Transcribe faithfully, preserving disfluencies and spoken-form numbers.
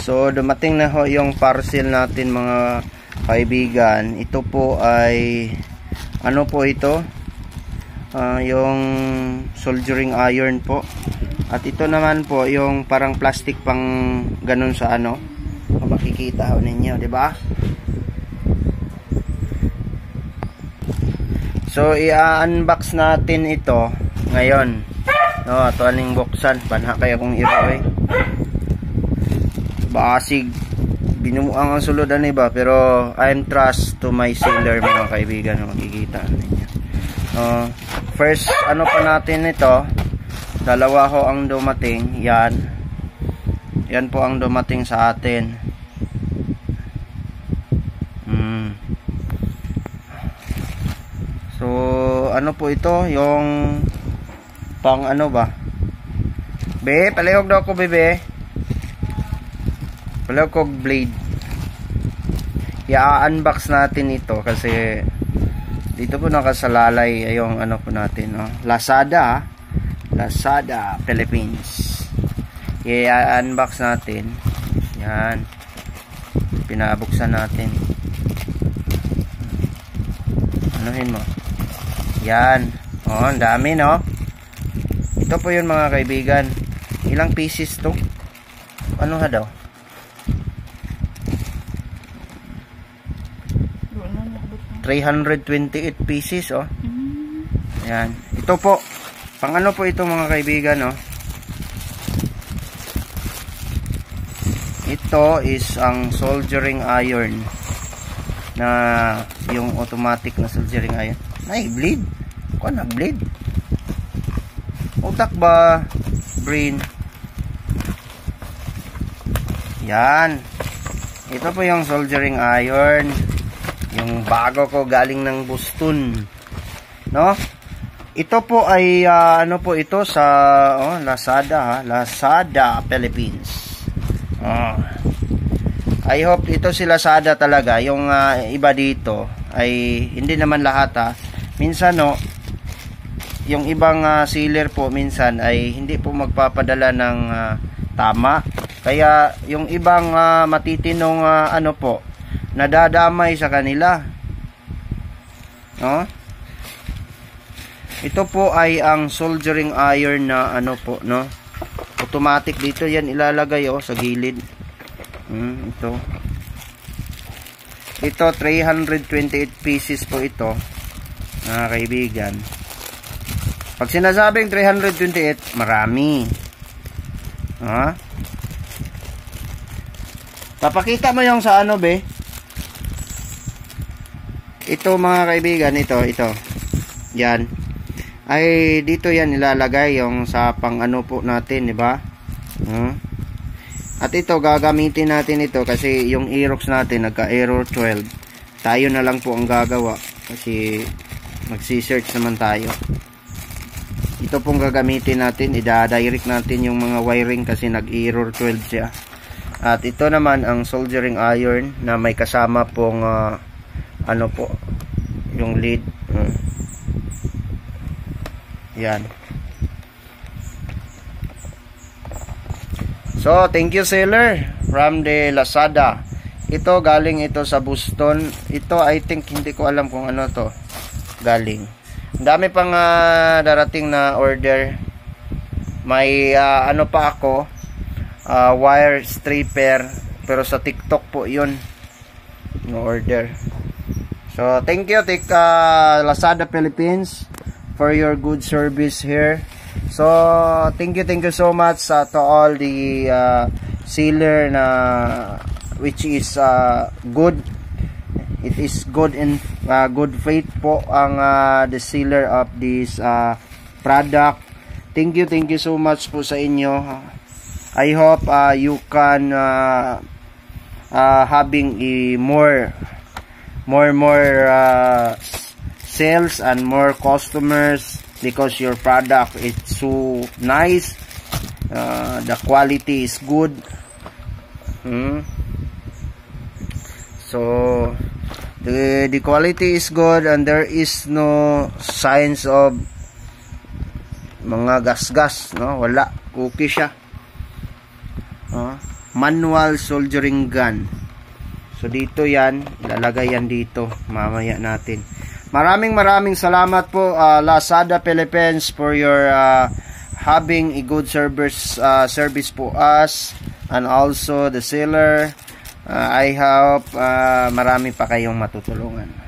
So dumating na ho yung parcel natin mga kaibigan. Ito po ay ano po ito? Uh, yung soldering iron po. At ito naman po yung parang plastic pang ganun sa ano. Kung makikita ho ninyo, di ba? So i-unbox natin ito ngayon. No, ito aning buksan. Banha kaya kong iroy. Basig binuang ang suludan iba, pero I'm trust to my sailor mga kaibigan, makikita ninyo. Uh, first ano pa natin ito, dalawa ho ang dumating. Yan yan po ang dumating sa atin. hmm. So ano po ito, yung pang ano ba, be, palihog daw ko bebe, palihog ko blade. I-unbox natin ito kasi dito po nakasalalay yung ano po natin, no? Lazada, Lazada Philippines. I-unbox natin. Yan, pinabuksan natin. Anuhin mo. Yan, oh, ang dami, no? Ito po yun mga kaibigan. Ilang pieces to? Ano ha daw? three hundred twenty-eight pieces, oh. Yan. Ito po. Pang ano po ito mga kaibigan, oh. Ito is ang soldering iron na yung automatic na soldering iron. Ay, bleed. Kuha na, bleed. Utak ba, brain? Yan. Ito po yung soldering iron. Yung bago ko galing ng Boston. No? Ito po ay uh, ano po ito sa oh, Lazada, ha? Lazada Philippines. Oh. I hope ito si Lazada talaga. Yung uh, iba dito ay hindi naman lahat, ha. Minsan no, yung ibang uh, sealer po minsan ay hindi po magpapadala ng uh, tama. Kaya yung ibang uh, matitinong uh, ano po, nadadamay sa kanila, no? Ito po ay ang soldering iron na ano po, no? Automatic dito yan ilalagay, oh, sa gilid. Hmm, ito. Ito three hundred twenty-eight pieces po ito, mga kaibigan. Pag sinasabing three hundred twenty-eight, marami. Ha? Papakita mo yung sa ano, be? Ito mga kaibigan, ito, ito. Yan. Ay dito yan ilalagay yung sa pang ano po natin, di ba? Hmm? At ito gagamitin natin ito kasi yung Aerox natin nagka-error twelve. Tayo na lang po ang gagawa kasi magsi-search naman tayo. Ito pong gagamitin natin, i-direct natin yung mga wiring kasi nag-error twelve siya. At ito naman ang soldering iron na may kasama pong uh, ano po, yung lead. Hmm. Yan. So, thank you seller from the Lazada. Ito galing ito sa Boston. Ito I think hindi ko alam kung ano to galing. Ang dami pang uh, darating na order. May uh, ano pa ako, uh, wire stripper, pero sa TikTok po yun no order. So, thank you, take, uh, Lazada Philippines for your good service here. So, thank you, thank you so much uh, to all the uh, sealer na which is uh, good. It is good in uh, good faith po ang uh, the sealer of this uh, product. Thank you, thank you so much po sa inyo. I hope uh, you can uh, uh, having a more more more uh, sales and more customers because your product is so nice, uh, the quality is good. hmm. So the the quality is good and there is no signs of mga gas-gas, no? Wala, okay siya. uh, manual soldering gun. So dito yan, ilalagay yan dito mamaya natin. Maraming maraming salamat po uh, Lazada Philippines for your uh, having a good service uh, service po us, and also the seller. uh, I hope uh, marami pa kayong matutulungan.